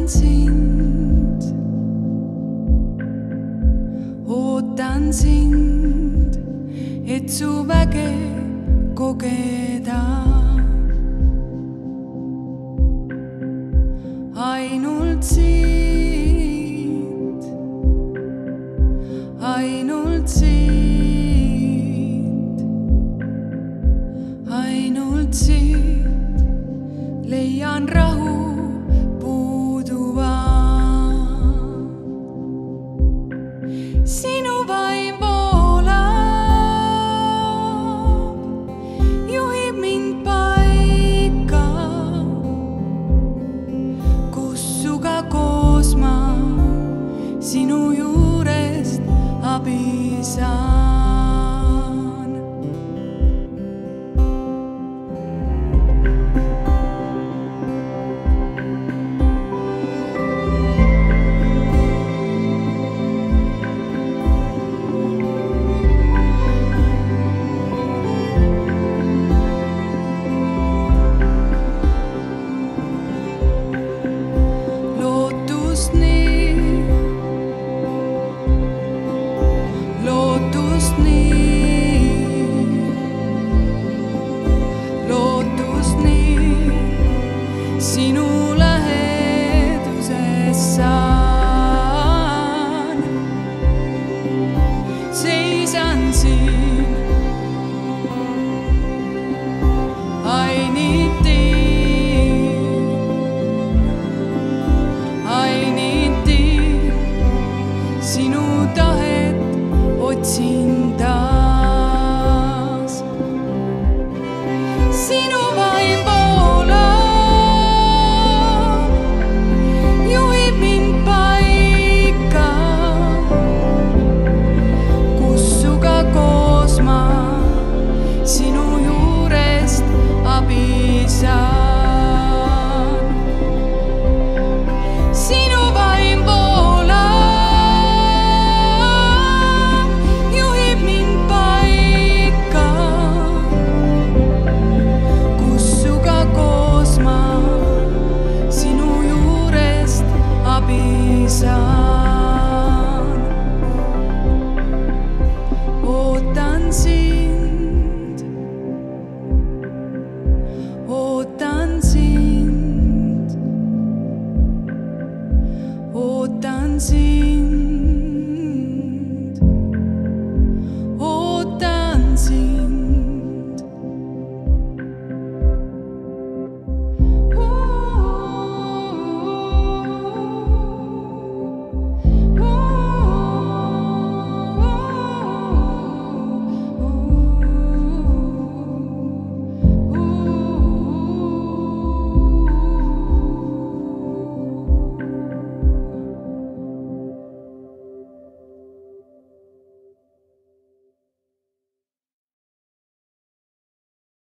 ootan sind, et su väge kogeda. Ainult siit, ainult siit, ainult siit leian rahu puuduva. Sinu vaim voolab, juhib mind paika, kus suga koos ma sinu juurest abi saan. Sinu läheduses saan, seisan siin. I need thee, sinu tahet otsin taas. Sinu vaim voolab, juhib mind paika, kus suga koos ma sinu juurest abi saan. Sinu vaim voolab, juhib mind paika, kus suga koos ma sinu juurest abi saan.